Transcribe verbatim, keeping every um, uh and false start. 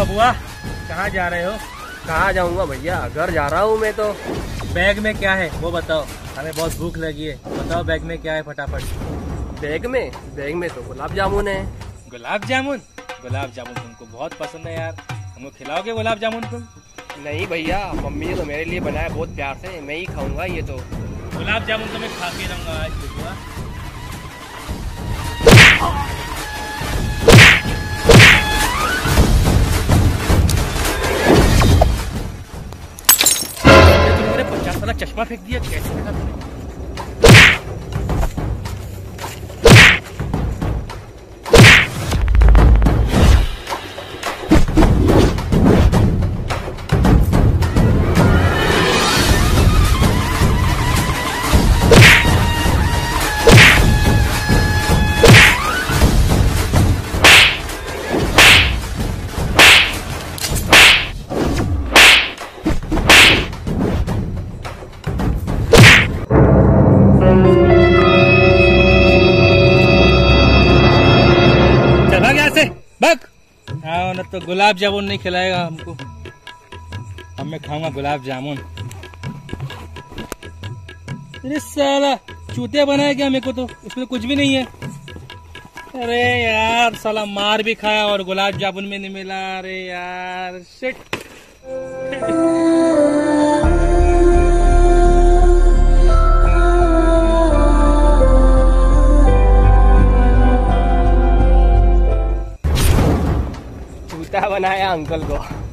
बबुआ, कहाँ जा रहे हो? कहाँ जाऊंगा भैया, घर जा रहा हूँ मैं तो। बैग में क्या है वो बताओ, हमें बहुत भूख लगी है। बताओ बैग में क्या है फटाफट। बैग में बैग में तो गुलाब जामुन है। गुलाब जामुन? गुलाब जामुन तुमको बहुत पसंद है यार, हमको खिलाओगे गुलाब जामुन तुम? नहीं भैया, मम्मी ने तो मेरे लिए बनाया बहुत प्यार से, मैं ही खाऊंगा ये तो। गुलाब जामुन तो मैं खा के रहूंगा आज बबुआ। तुमने पचास वाला चश्मा फेंक दिया, कैसे लगा तुम्हें? बक हाँ, न तो गुलाब जामुन नहीं खिलाएगा हमको। अब मैं खाऊंगा गुलाब जामुन। अरे साला चूतिया बनाया क्या मेरे को, तो उसमें कुछ भी नहीं है। अरे यार साला मार भी खाया और गुलाब जामुन में नहीं मिला। अरे यार शिट। बनाया अंकल को।